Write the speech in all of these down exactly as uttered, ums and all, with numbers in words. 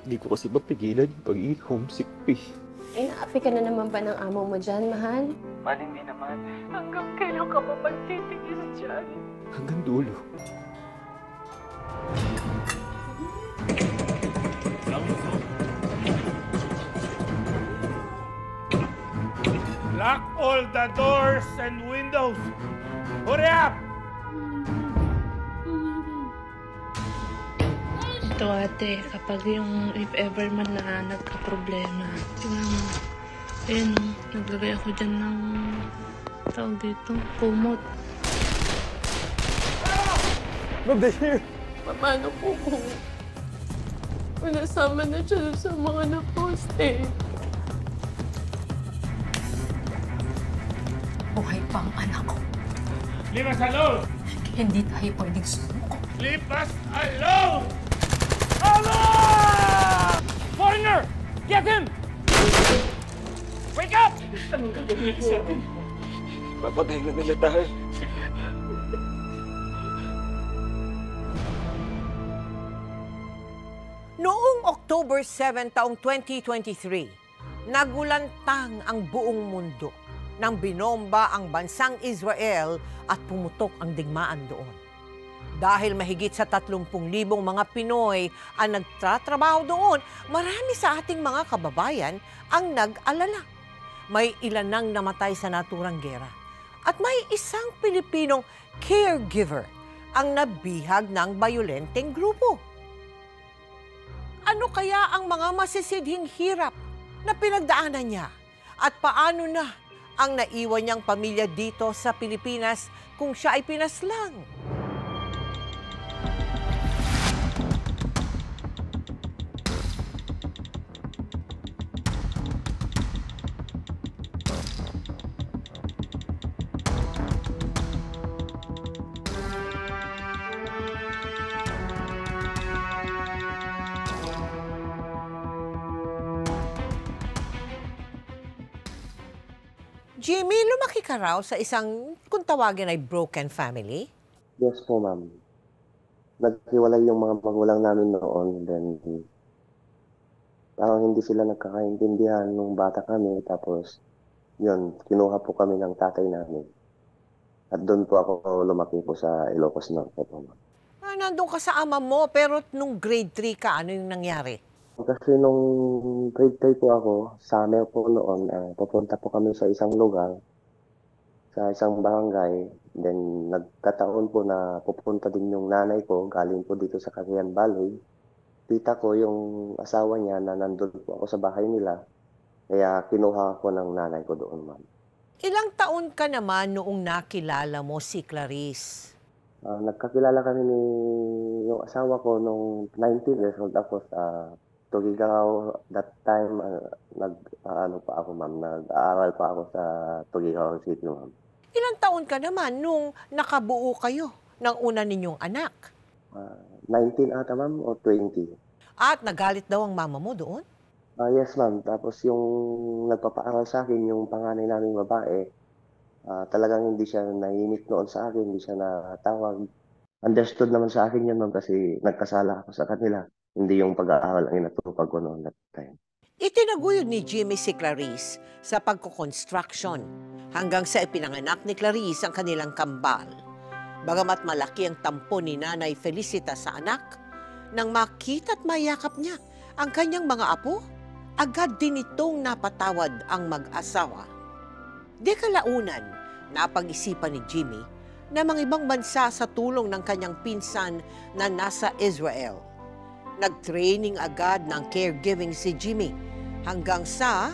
Hindi ko kasi mapigilan yung pagiging homesick ko eh. Eh, naapi ka na naman ba ng amo mo dyan, mahal? Mahal, hindi naman. Hanggang kailan ka pa magtitiis dyan? Hanggang dulo. Lock all the doors and windows. Hurry up! Ito ate, kapag yung if ever man na nagka-problema, tingnan mo, ayun o, naglagay ako dyan ng tawag dito, kumot. Ma'am, they're here! Paano po kung nasama na siya sa mga naposte? Buhay pa ang anak ko. Leave us alone! Hindi tayo pwedeng sumuko. Leave us alone! Alone! Foreigner! Get him! Wake up! Papatay na nila tayo. Noong October seventh, taong twenty twenty-three, nagulantang ang buong mundo nang binomba ang bansang Israel at pumutok ang digmaan doon. Dahil mahigit sa tatlumpung libong mga Pinoy ang nagtatrabaho doon, marami sa ating mga kababayan ang nag-alala. May ilan nang namatay sa naturang gera. At may isang Pilipinong caregiver ang nabihag ng bayolenteng grupo. Ano kaya ang mga masisidhing hirap na pinagdaanan niya? At paano na ang naiwan niyang pamilya dito sa Pilipinas kung siya ay pinaslang? Jimmy, lumaki ka raw sa isang, kung tawagin ay broken family? Yes po, ma'am. Naghiwalay yung mga magulang namin noon. Then, parang hindi sila nagkakaintindihan nung bata kami. Tapos, yun, kinuha po kami ng tatay namin. At doon po ako lumaki po sa Ilocos Norte po, ma'am. Ah, nandun ka sa ama mo, pero nung grade three ka, ano yung nangyari? Kasi nung grade three po ako, summer po noon, uh, pupunta po kami sa isang lugar, sa isang barangay. Then nagkataon po na pupunta din yung nanay ko, galing po dito sa Cagayan Valley. Tita ko yung asawa niya na nandun po ako sa bahay nila. Kaya kinuha ko ng nanay ko doon, ma'am. Ilang taon ka naman noong nakilala mo si Clarice? Uh, nagkakilala kami ni yung asawa ko nung nineteen years old ako sa Tugigaraw. That time, uh, nag, uh, ano pa ako, ma'am, nag-aaral pa ako sa Tugigaraw City, ma'am. Ilang taon ka naman nung nakabuo kayo ng una ninyong anak? Uh, nineteen ata, ma'am, o twenty. At nagalit daw ang mama mo doon? Uh, yes, ma'am. Tapos yung nagpapaaral sa akin, yung panganay naming babae, uh, talagang hindi siya naiinit noon sa akin, hindi siya natawag. Understood naman sa akin yun, ma'am, kasi nagkasala ako sa kanila. Hindi yung pag-aaral ang inatupag ko noon that time. Itinaguyod ni Jimmy si Clarice sa pagkukonstruction hanggang sa ipinanganak ni Clarice ang kanilang kambal. Bagamat malaki ang tampo ni Nanay Felicita sa anak, nang makita at mayakap niya ang kanyang mga apo, agad din itong napatawad ang mag-asawa. Di kalaunan, napag-isipan ni Jimmy na mga ibang bansa sa tulong ng kanyang pinsan na nasa Israel. Nag-training agad ng caregiving si Jimmy hanggang sa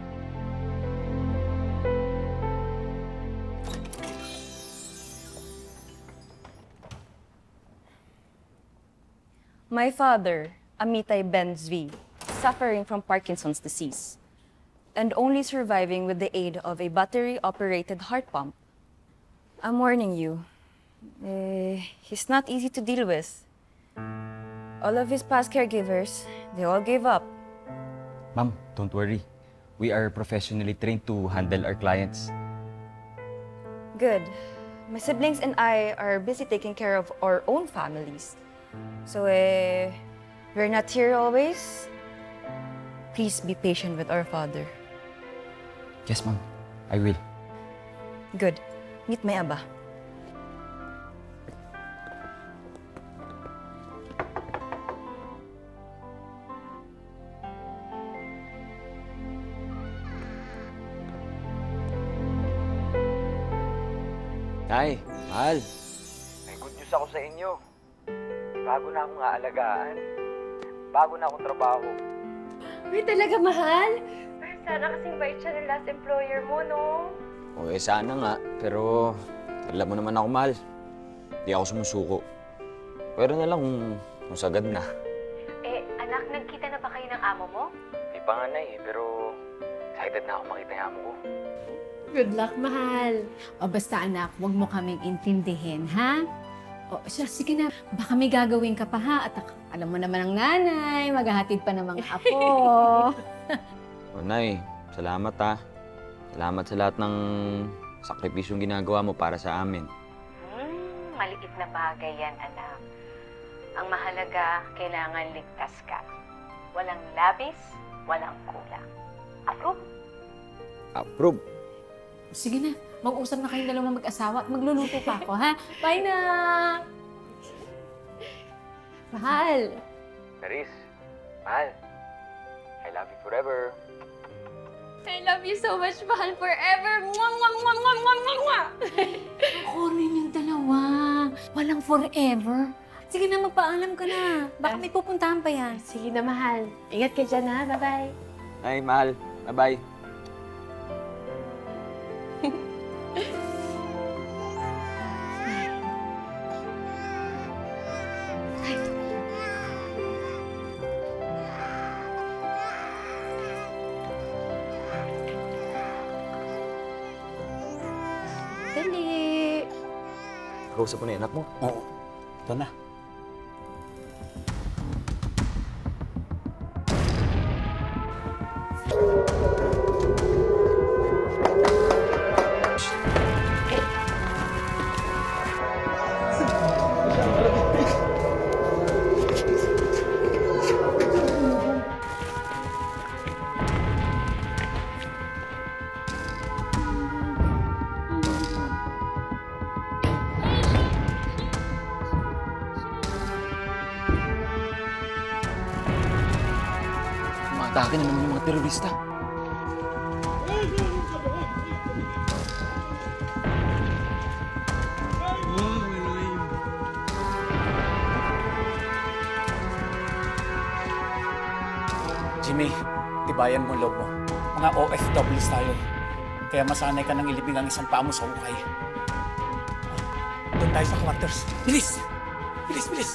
My father, Amitai Ben-Zvi, suffering from Parkinson's disease and only surviving with the aid of a battery-operated heart pump. I'm warning you, eh, he's not easy to deal with. All of his past caregivers, they all gave up. Ma'am, don't worry. We are professionally trained to handle our clients. Good. My siblings and I are busy taking care of our own families. So, eh, we're not here always. please be patient with our father. Yes, ma'am. I will. Good. Meet my aba. Nay, mahal. May good news ako sa inyo. Bago na akong aalagaan. Bago na akong trabaho. Uy, talaga, mahal? Pero sana kasing bait siya ng last employer mo, no? O eh, sana nga. Pero, alam mo naman ako, mahal. Hindi ako sumusuko. Pero na lang kung, kung sagad na. Eh, anak, nagkita na ba kayo ng amo mo? Hindi pa nga, Nay, eh, pero excited na ako makita yung amo ko. Good luck, mahal. O basta anak, huwag mo kaming intindihin, ha? O siya, sige na. Baka may gagawin ka pa, ha? At ak- alam mo naman ang nanay, maghahatid pa ng mga apo. O, Nay, salamat ha. Salamat sa lahat ng sakripisyong ginagawa mo para sa amin. Hmm, maliit na bagay yan, anak. Ang mahalaga, kailangan ligtas ka. Walang labis, walang kulang. Approve? Approve. Sige na, mag-usap na kayong dalawang mag-asawa at magluluto pa ako, ha? Bye na! Mahal. Charis, mahal. I love you forever. I love you so much, mahal, forever. Mwah, mwah, mwah, mwah, mwah, mwah, mwah. Ako rin yung dalawa. Walang forever. Sige na, magpaalam ka na. Baka may pupuntahan pa yan. Sige na, mahal. Ingat ka dyan, ha? Bye-bye. Ay, mahal. Bye-bye. Dali. Kausap mo na yung anak mo? Oo. Ito na. Umatake na naman yung mga terorista. Jimmy, tibayan mo ang loob mo. Mga O F Ws tayo. Kaya masanay ka nang ilibing ang isang paa mo sa ukay. Doon tayo sa quarters. Bilis! Bilis, bilis!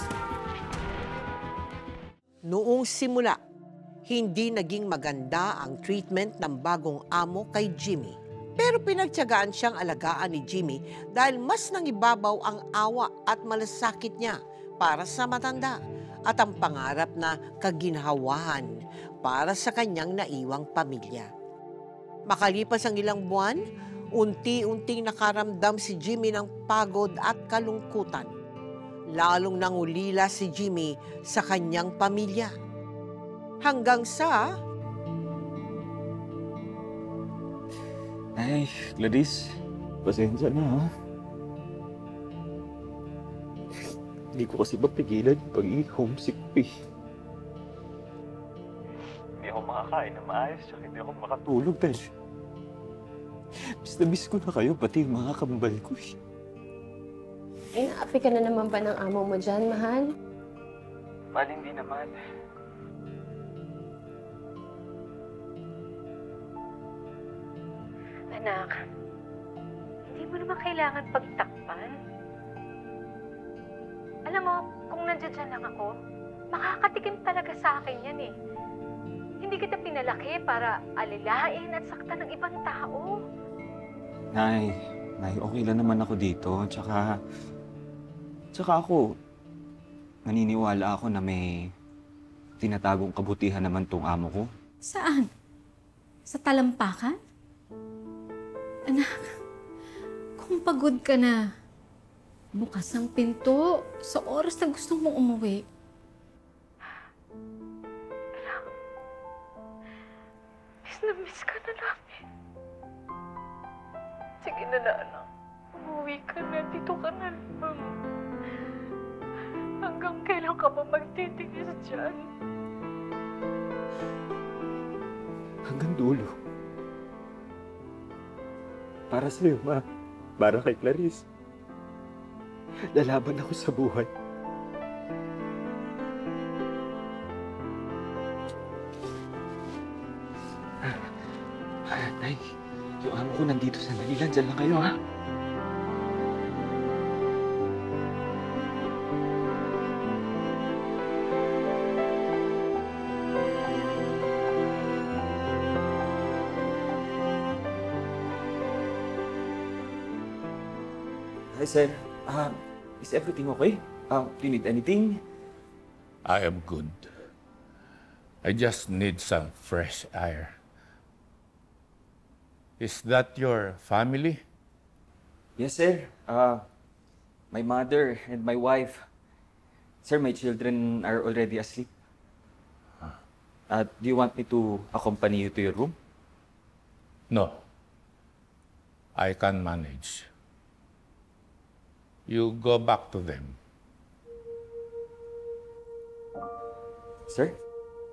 Noong simula, hindi naging maganda ang treatment ng bagong amo kay Jimmy. Pero pinagtiyagaan siyang alagaan ni Jimmy dahil mas nangibabaw ang awa at malasakit niya para sa matanda at ang pangarap na kaginhawahan para sa kanyang naiwang pamilya. Makalipas ang ilang buwan, unti-unting nakaramdam si Jimmy ng pagod at kalungkutan. Lalong nangulila si Jimmy sa kanyang pamilya. Hanggang sa... Ay, Gladys, pasensya na ha. Hindi ko kasi mapigilan yung pagiging homesick pa eh. Hindi ako makakain na maayos, tsaka hindi ako makatulog dahil... Miss na miss ko na kayo, pati yung mga kambal ko eh. Inaapi ka na naman ba ng amo mo dyan, mahal? Mahal, hindi naman. Anak, hindi mo naman kailangan pagtakpan. Alam mo, kung nandiyan dyan lang ako, makakatikim talaga sa akin yan eh. Hindi kita pinalaki para alilain at saktan ng ibang tao. Nay, Nay, okay lang naman ako dito. Tsaka, tsaka ako, naniniwala ako na may tinatagong kabutihan naman tong amo ko. Saan? Sa talampakan? Anak, kung pagod ka na, bukas ang pinto sa oras na gusto mong umuwi. na-miss ka na namin. Sige na na, anak. Umuwi ka na. Dito ka na lang. Hanggang kailan ka ba magtitiis dyan? Hanggang dulo. Para sa'yo, ma. Para kay Clarice. Lalaban ako sa buhay. Ah, Nay, yung amo ko nandito sa Manila. Diyan lang kayo, ha? Hi, sir. Uh, is everything okay? Uh, do you need anything? I am good. I just need some fresh air. Is that your family? Yes, sir. Uh, my mother and my wife. Sir, my children are already asleep. Uh, do you want me to accompany you to your room? No. I can manage. You go back to them. Sir?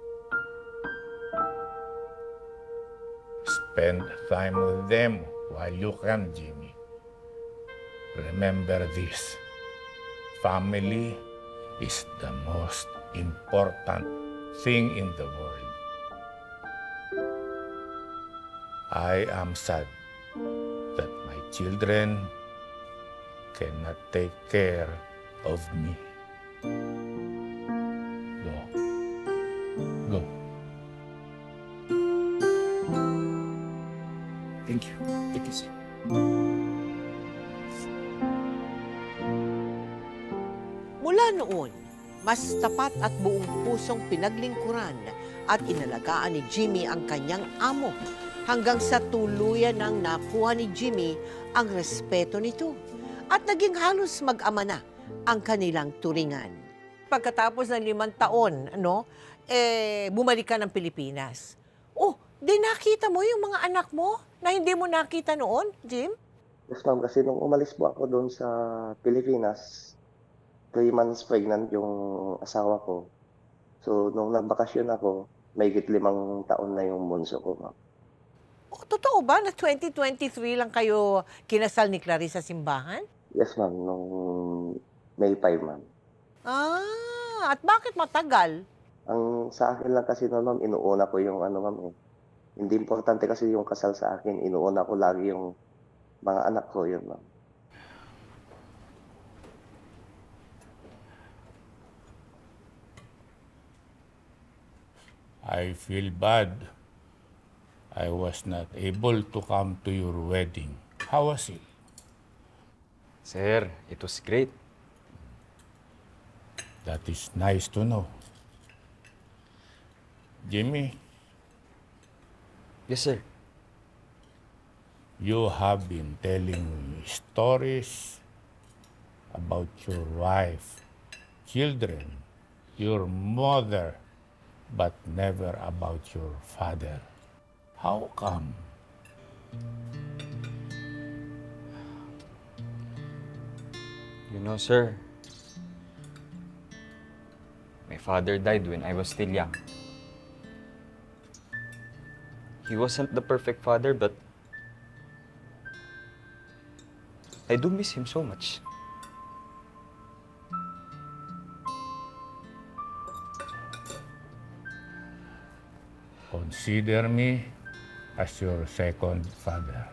Spend time with them while you can, Jimmy. Remember this. Family is the most important thing in the world. I am sad that my children cannot take care of me. Go. Go. Thank you. Thank you, sir. Mula noon, mas tapat at buong pusong pinaglingkuran at inalagaan ni Jimmy ang kanyang amo hanggang sa tuluyan nang nakuha ni Jimmy ang respeto nito. At naging halos mag-ama na ang kanilang turingan. Pagkatapos ng limang taon, ano, eh, bumalik ka ng Pilipinas. Oh, di nakita mo yung mga anak mo na hindi mo nakita noon, Jim? Yes, ma'am. Kasi nung umalis po ako doon sa Pilipinas, three months pregnant yung asawa ko. So, nung nagbakasyon ako, may higit limang taon na yung bunso ko, ma'am. Oh, totoo ba na twenty twenty-three lang kayo kinasal ni Clarice sa simbahan? Yes, ma'am. Nung May five, ma'am. Ah, at bakit matagal? Ang sa akin lang kasi noon, ma'am, inuuna ko yung ano, ma'am, eh. Hindi importante kasi yung kasal sa akin. Inuuna ko lagi yung mga anak ko, yun, ma'am. I feel bad. I was not able to come to your wedding. How was it? Sir, it was great. That is nice to know. Jimmy? Yes, sir. You have been telling me stories about your wife, children, your mother, but never about your father. How come? You know, sir, my father died when I was still young. He wasn't the perfect father, but I do miss him so much. Consider me as your second father.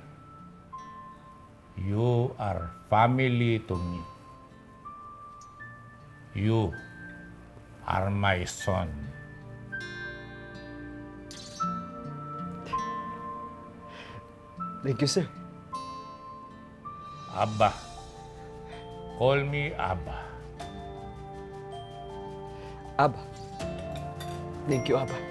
You are family to me. You are my son. Thank you, sir. Abba. Call me Abba. Abba. Thank you, Abba.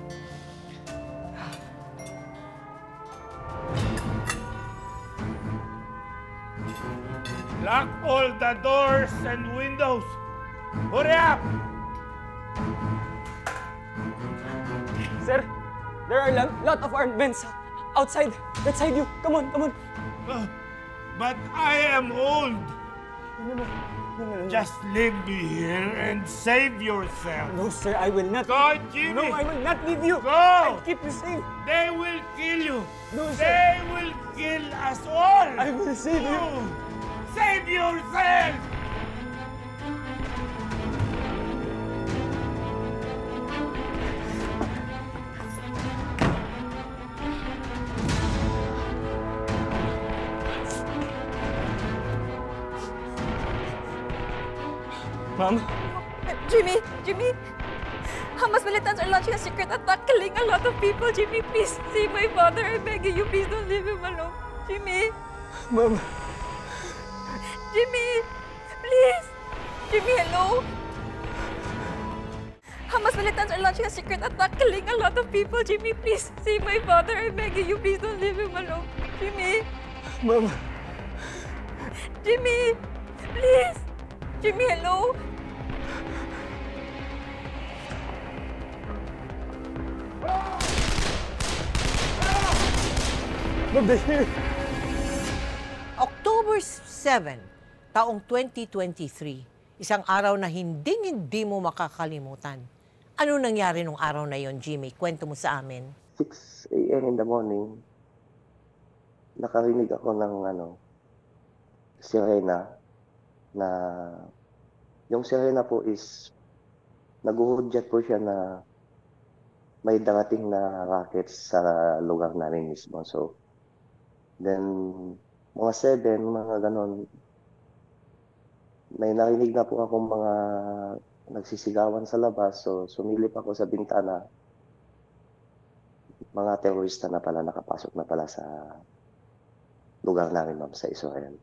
Lock all the doors and windows. Hurry up! Sir, There are a lot of armed men outside, outside you. Come on, come on. Uh, but I am old. No, no, no, no, no. Just leave me here and save yourself. No, sir, I will not. Go, Jimmy. No, I will not leave you. Go. I'll keep you safe. They will kill you. No, sir. They will kill us all. I will save you. Save yourself. Ma'am? Jimmy, Jimmy, Hamas militants are launching a secret attack, killing a lot of people. Jimmy, please save my father. I'm begging you, please don't leave him alone. Jimmy. Ma'am. Jimmy, please. Jimmy, hello? Hamas militants are launching a secret attack, killing a lot of people. Jimmy, please save my father. I'm begging you, please don't leave him alone. Jimmy. Ma'am. Jimmy, please. Jimmy, hello? Ma'am, they're here. October seventh, taong twenty twenty-three, isang araw na hinding-hindi mo makakalimutan. Ano nangyari nung araw na yon, Jimmy? Kwento mo sa amin. six a m in the morning, nakarinig ako ng ano, sirena na yung sirena po is naguhudyat po siya na may darating na rockets sa lugar namin mismo. So, then, mga seven, mga ganon, may narinig na po akong mga nagsisigawan sa labas. So, sumilip ako sa bintana. Mga terorista na pala, nakapasok na pala sa lugar namin, ma'am, sa Israel.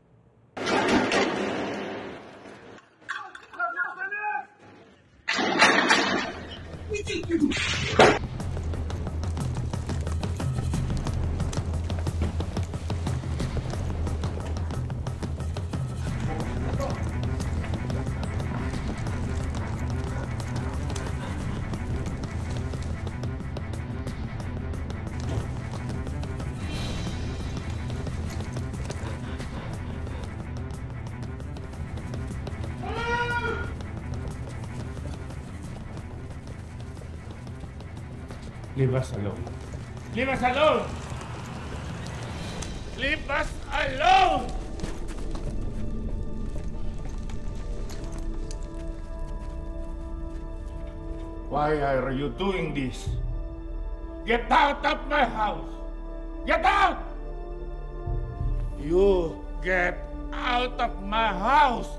Leave us alone. Leave us alone! Leave us alone! Why are you doing this? Get out of my house! Get out! You get out of my house!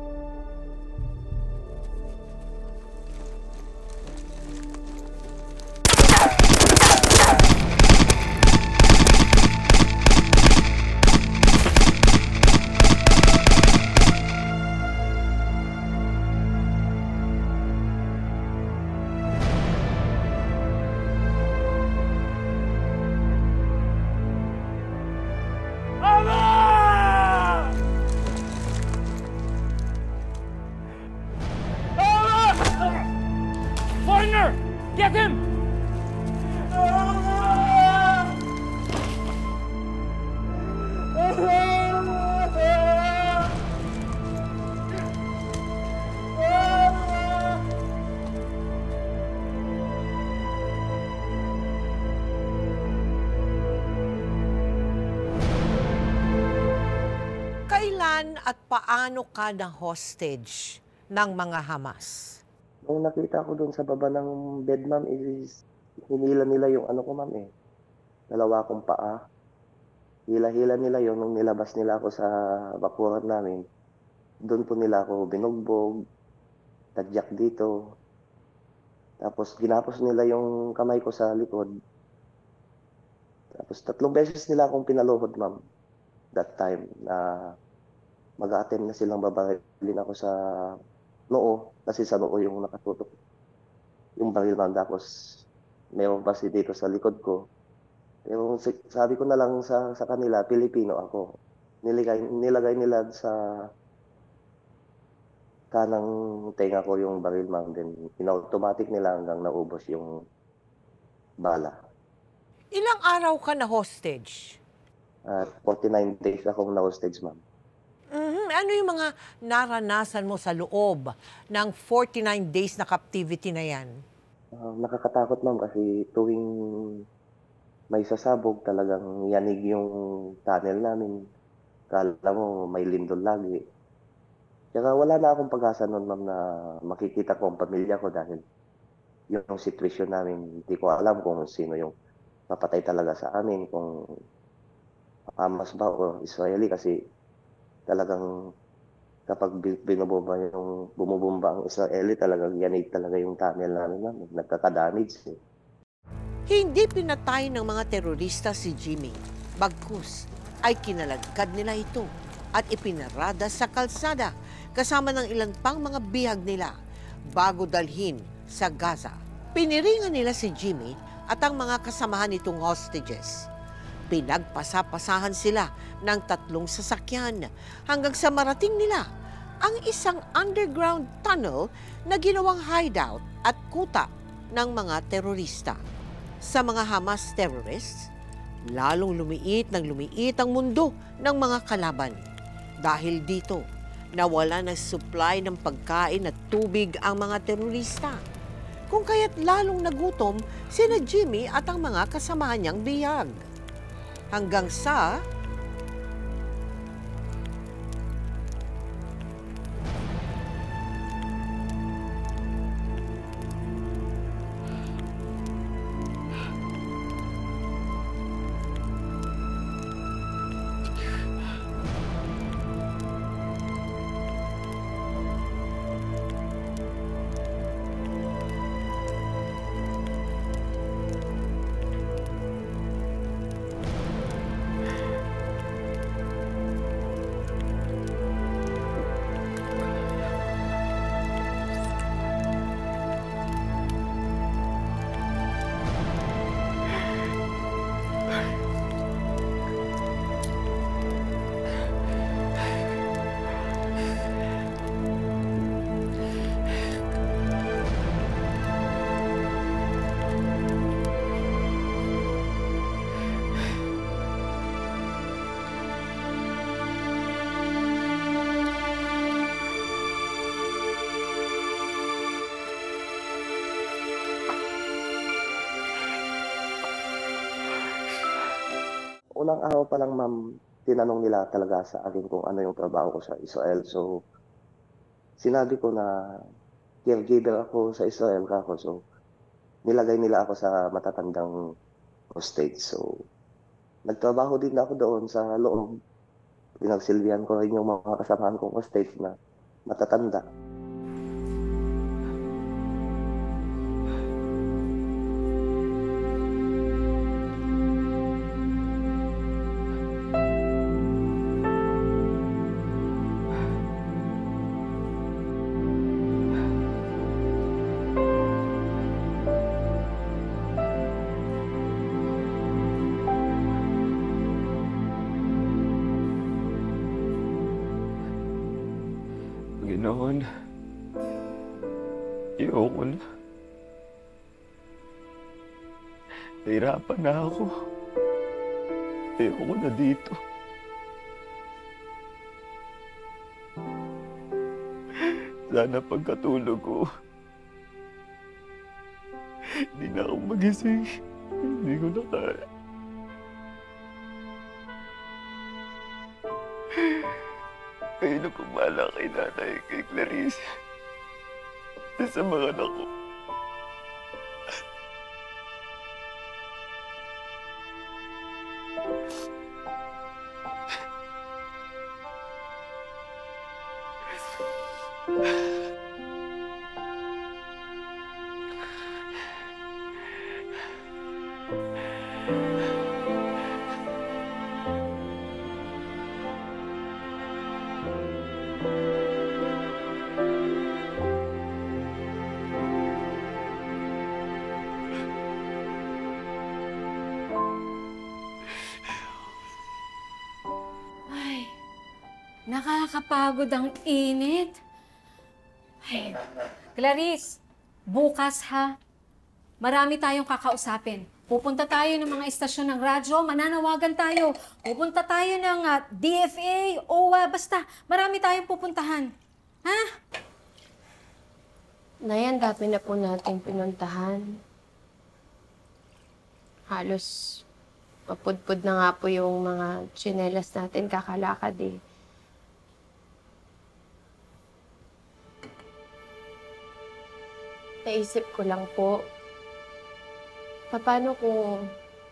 Foreigner! Get him! Kailan at paano ka na hostage ng mga Hamas? Nung nakita ko doon sa baba ng bed, ma'am, is hinila nila yung ano ko, ma'am, eh. Dalawa kong paa. Hila-hila nila yon nung nilabas nila ako sa bakuran namin. Doon po nila ako binugbog, tadyak dito. Tapos ginapos nila yung kamay ko sa likod. Tapos tatlong beses nila akong pinaluhod, ma'am. That time na mag-a-attempt na silang babarilin ako sa noo, kasi sa noo yung nakatutok yung baril, ma'am. Tapos mayroon pa si dito sa likod ko. Pero sabi ko na lang sa sa kanila, Pilipino ako. Nilagay, nilagay nila sa kanang tenga ko yung baril, ma'am. Then in-automatic nila hanggang naubos yung bala. Ilang araw ka na hostage? At forty-nine days akong na-hostage, ma'am. Mhm. Ano yung mga naranasan mo sa loob ng forty-nine days na captivity na yan? Ah, nakakatakot, ma'am, kasi tuwing may sasabog, talagang yanig yung tunnel namin. Kala mo may lindol lagi. Tsaka wala na akong pag-asa noon, ma'am, na makikita ko ang pamilya ko dahil yung sitwasyon namin, hindi ko alam kung sino yung papatay talaga sa amin, kung Hamas ba o Israeli, kasi talagang kapag bi- binubomba yung bumubomba ang Israeli, talagang yanig talaga yung tunnel namin, ma'am. Nagkaka-damage eh. Hindi pinatay ng mga terorista si Jimmy. Bagkus ay kinalagkad nila ito at ipinarada sa kalsada kasama ng ilan pang mga bihag nila bago dalhin sa Gaza. Piniringan nila si Jimmy at ang mga kasamahan nitong hostages. Pinagpasapasahan sila ng tatlong sasakyan hanggang sa marating nila ang isang underground tunnel na ginawang hideout at kuta ng mga terorista. Sa mga Hamas terrorists, lalong lumiit ng lumiit ang mundo ng mga kalaban. Dahil dito, nawala ng supply ng pagkain at tubig ang mga terorista. Kung kaya't lalong nagutom sina Jimmy at ang mga kasamahan niyang bihag. Hanggang sa unang araw pa lang, ma'am, tinanong nila talaga sa akin kung ano yung trabaho ko sa Israel. So, sinabi ko na caregiver ako sa Israel kako. So, nilagay nila ako sa matatandang hostage. So, nagtrabaho din ako doon sa loob. Pinagsilbihan ko rin yung mga kasamahan kong hostage na matatanda. Ginoon, ayoko na. Nahirapan na ako. Ayoko na dito. Sana pagkatulog ko, hindi na ako magising. Hindi ko na kaya. Kayo na pumala kay nanay, kay Clarice. Sa mga anak ko. Nakakapagod ang init. Ay, Clarice, bukas ha. Marami tayong kakausapin. Pupunta tayo ng mga istasyon ng radyo, mananawagan tayo. Pupunta tayo ng uh, D F A, O W A, basta. Marami tayong pupuntahan. Ha? Nay, ang dami na po nating pinuntahan. Halos mapudpud na nga po yung mga tsinelas natin kakalakad eh. Naisip ko lang po, paano kung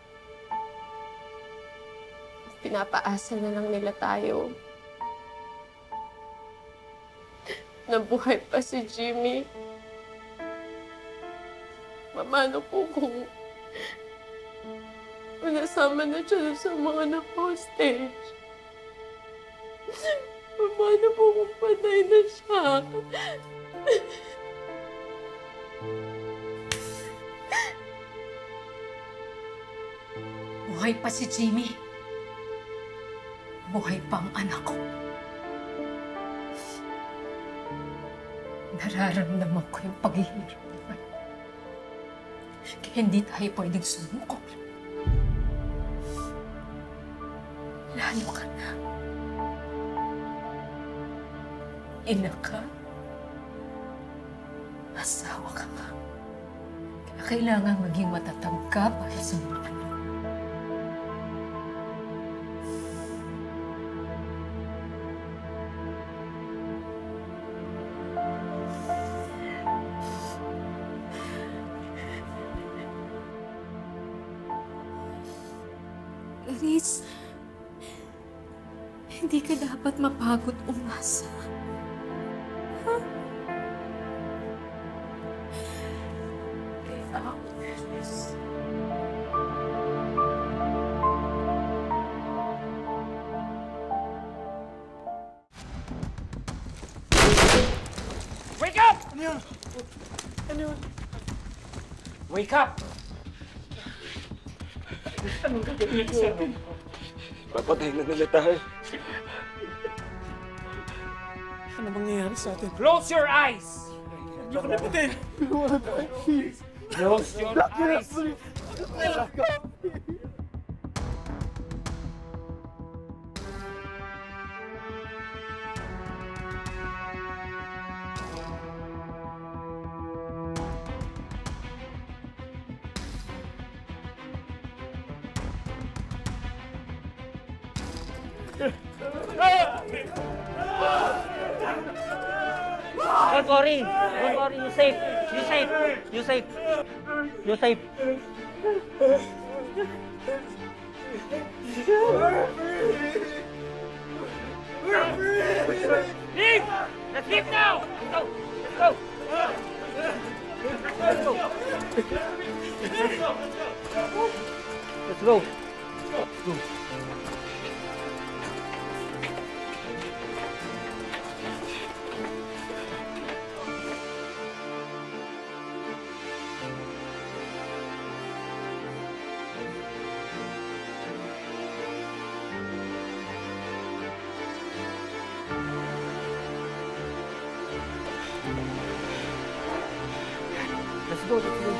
pinapaasa na lang nila tayo? Nabuhay pa si Jimmy. Paano po kung nasama na siya sa mga na-hostage? Paano po kung patay na siya? Buhay pa si Jimmy. Buhay pa ang anak ko. Nararamdaman ko yung paghihirap naman. Kaya hindi tayo pwedeng sumuko. Lalo ka na. Ina ka. Asawa ka nga. Kaya kailangan maging matatag ka para sa mga anak. Clarice, hindi ka dapat mapagod umasa. Ha? Kaya ako, Clarice. Wake up! Ano yun? Ano yun? Wake up! Anong gagawin sa atin? Papatay na nila tayo. Ano mangyayari sa atin? Close your eyes! Hindi ko napitin! Close your eyes! Don't worry. Don't worry. You safe. You safe. You safe. You safe. Leave! Let's leave now! Let's go! Let's go! Let's go! Let's go! Let's go! Let's go, let's go.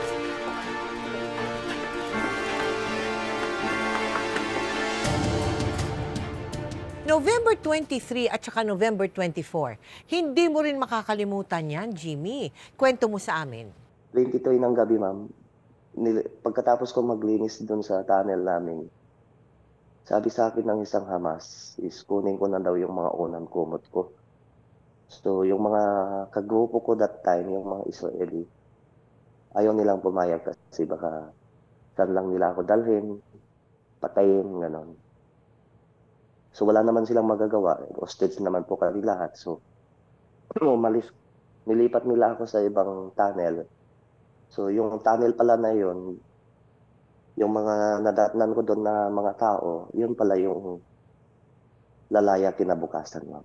November twenty-three at saka November twenty-four. Hindi mo rin makakalimutan yan, Jimmy. Kwento mo sa amin. twenty-three ng gabi, ma'am. Nil- Pagkatapos ko maglinis doon sa tunnel namin, sabi sa akin ng isang Hamas is kunin ko na daw yung mga unang kumot ko. So, yung mga kagrupo ko that time, yung mga Israeli, ayaw nilang pumayag kasi baka saan lang nila ako dalhin, patayin, gano'n. So, wala naman silang magagawa. Hostage naman po kami lahat. So, umalis, nilipat nila ako sa ibang tunnel. So, yung tunnel pala na yun, yung mga nadatnan ko doon na mga tao, yun pala yung lalaya kinabukasan, ma'am.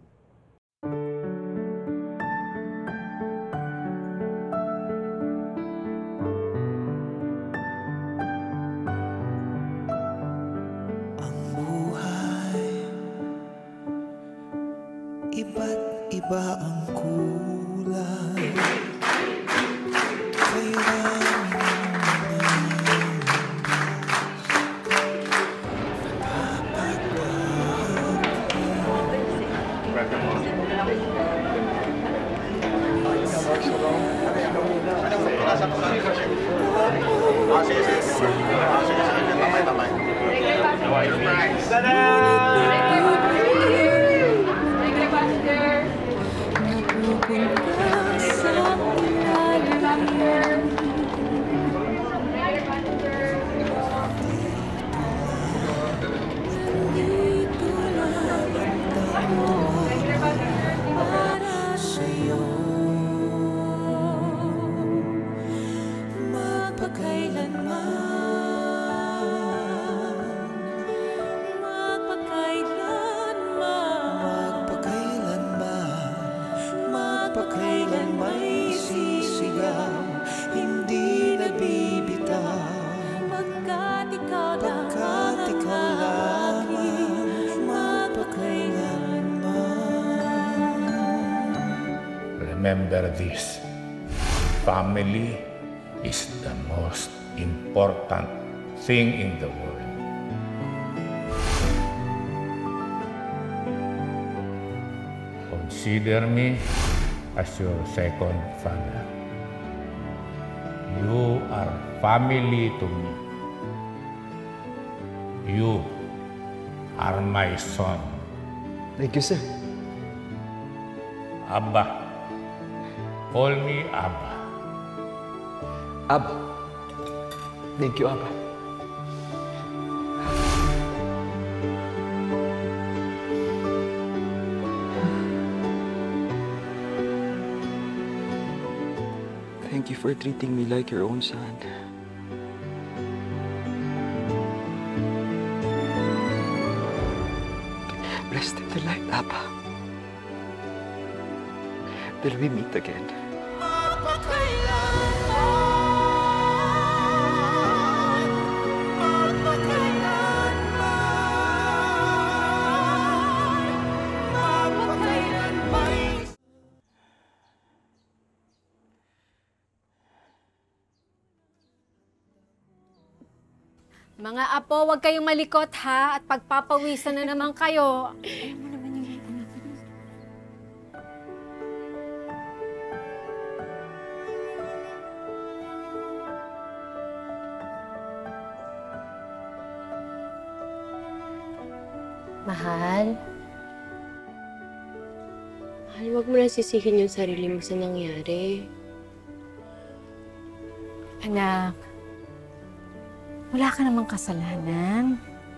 Iba't iba ang kulay, kailangan Remember this, family is the most important thing in the world. Consider me as your second father. You are family to me. You are my son. Thank you, sir. Abba. Call me Abba. Abba. Thank you, Abba. Thank you for treating me like your own son. Bless them tonight, Abba. Till we meet again. Mga apo, huwag kayong malikot ha at pagpapawisan na naman kayo. Alam mo naman yung anak mo. Mahal? Mahal, huwag mo na sisihin yung sarili mo sa nangyari. Anak, wala ka namang kasalanan.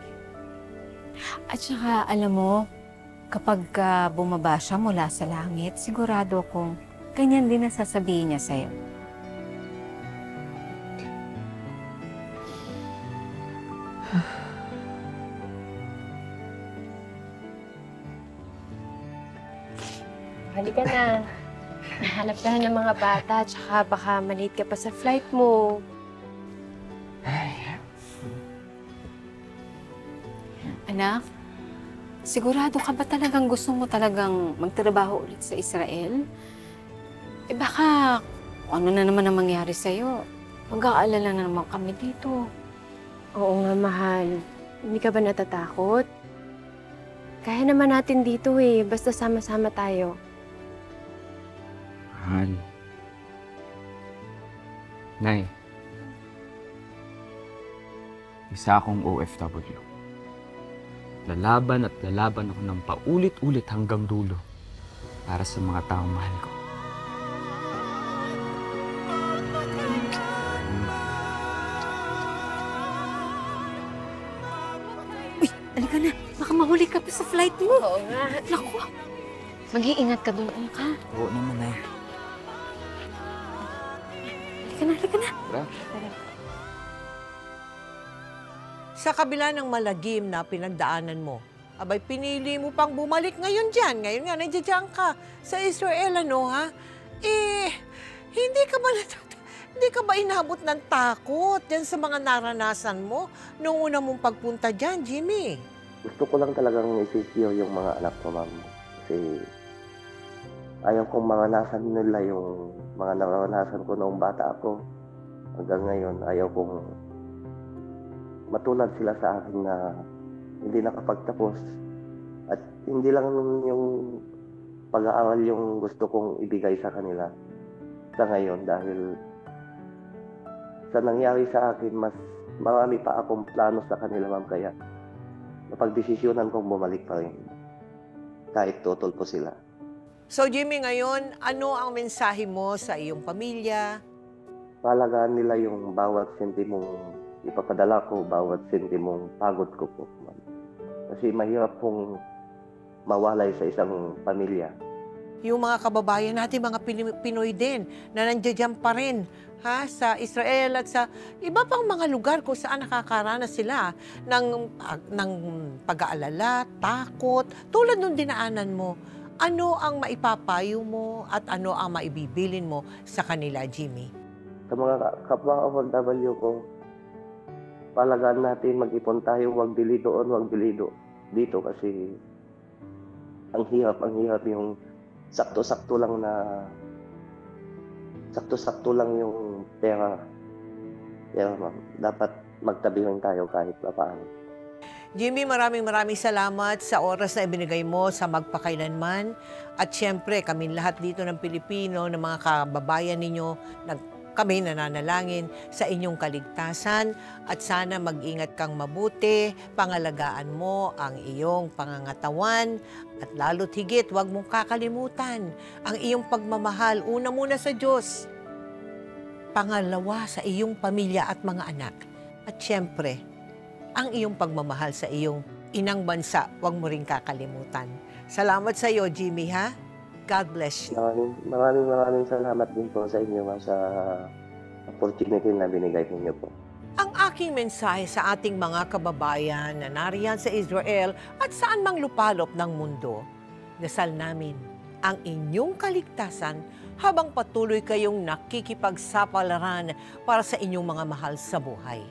At saka, alam mo, kapag uh, bumaba siya mula sa langit, sigurado kong ganyan din ang sasabihin niya sa'yo. Halika na. Hanap ka na ng mga bata, tsaka baka malate ka pa sa flight mo. Anak, sigurado ka ba talagang gusto mo talagang magtrabaho ulit sa Israel? Eh baka ano na naman ang mangyari sa'yo. Mag-aalala na naman kami dito. Oo nga, mahal. Hindi ka ba natatakot? Kaya naman natin dito eh, basta sama-sama tayo. Mahal. Nay. Isa akong O F W. Lalaban at lalaban ako ng paulit-ulit hanggang dulo para sa mga taong mahal ko. Uy, alika na. Baka mahuli ka pa sa flight mo. Oo nga. Naku. Mag-iingat ka doon, anak ha? Oo naman, Nay. Halika na, halika na. Tara. Sa kabila ng malagim na pinagdaanan mo, abay pinili mo pang bumalik ngayon dyan. Ngayon nga, nandiyan ka sa Israel, ano ha? Eh, hindi ka ba natut- hindi ka ba inabot ng takot dyan sa mga naranasan mo nung una mong pagpunta dyan, Jimmy? Gusto ko lang talagang isisiyo yung mga anak ko, ma'am. Kasi ayaw kong maranasan nila yung mga naranasan ko noong bata ako. Hanggang ngayon, ayaw kong matulad sila sa akin na hindi nakapagtapos. At hindi lang yung pag-aaral yung gusto kong ibigay sa kanila. sa ngayon dahil sa nangyari sa akin, mas marami pa akong plano sa kanila, ma'am, kaya napagdesisyonan kong bumalik pa rin kahit tutol po sila. So Jimmy, ngayon, ano ang mensahe mo sa iyong pamilya? Palagaan nila yung bawat sentimong ipapadala ko, bawat sentimong pagod ko po, ma'am. Kasi mahirap pong mawalay sa isang pamilya. Yung mga kababayan natin, mga Pinoy din, na nandiyan pa rin ha, sa Israel at sa iba pang mga lugar kung saan nakakaranas sila ng, ng pag-aalala, takot, tulad nung dinaanan mo. Ano ang maipapayo mo at ano ang maibibilin mo sa kanila, Jimmy? Sa mga kapwa O F W ko, palagaan natin, mag-ipon tayo, huwag bili doon, huwag bili do dito kasi ang hirap, ang hirap yung sakto-sakto lang na sakto-sakto lang yung pera. Pero ma'am, dapat magtabi rin tayo kahit pa paano. Jimmy, maraming maraming salamat sa oras na ibinigay mo sa Magpakailanman. At siyempre, kami lahat dito ng Pilipino, ng mga kababayan ninyo, nag kami nananalangin sa inyong kaligtasan at sana mag-ingat kang mabuti, pangalagaan mo ang iyong pangangatawan at lalo't higit, huwag mong kakalimutan ang iyong pagmamahal. Una muna sa Diyos, pangalawa sa iyong pamilya at mga anak. At siyempre, ang iyong pagmamahal sa iyong inang bansa, huwag mo rin kakalimutan. Salamat sa iyo, Jimmy, ha? God bless you. Maraming maraming, maraming salamat din po sa inyo, ma'am, sa opportunity na binigay ninyo po. Ang aking mensahe sa ating mga kababayan na nariyan sa Israel at saan mang lupalop ng mundo, dasal namin ang inyong kaligtasan habang patuloy kayong nakikipagsapalaran para sa inyong mga mahal sa buhay.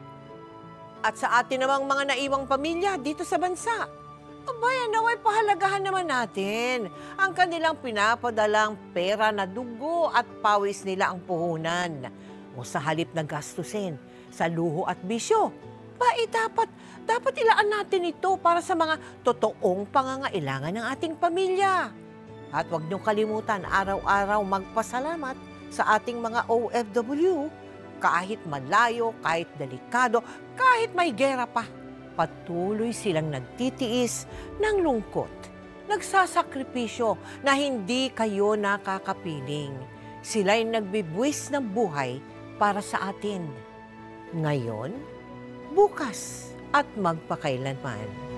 At sa atin namang mga naiwang pamilya dito sa bansa, abay, naway pahalagahan naman natin ang kanilang pinapadalang pera na dugo at pawis nila ang puhunan. O sa halip na gastusin sa luho at bisyo, ba eh, dapat, dapat ilaan natin ito para sa mga totoong pangangailangan ng ating pamilya. At huwag niyong kalimutan araw-araw magpasalamat sa ating mga O F W, kahit malayo, kahit delikado, kahit may gera pa. Patuloy silang nagtitiis ng lungkot, nagsasakripisyo na hindi kayo nakakapiling. Sila'y nagbibuwis ng buhay para sa atin. Ngayon, bukas at magpakailanman.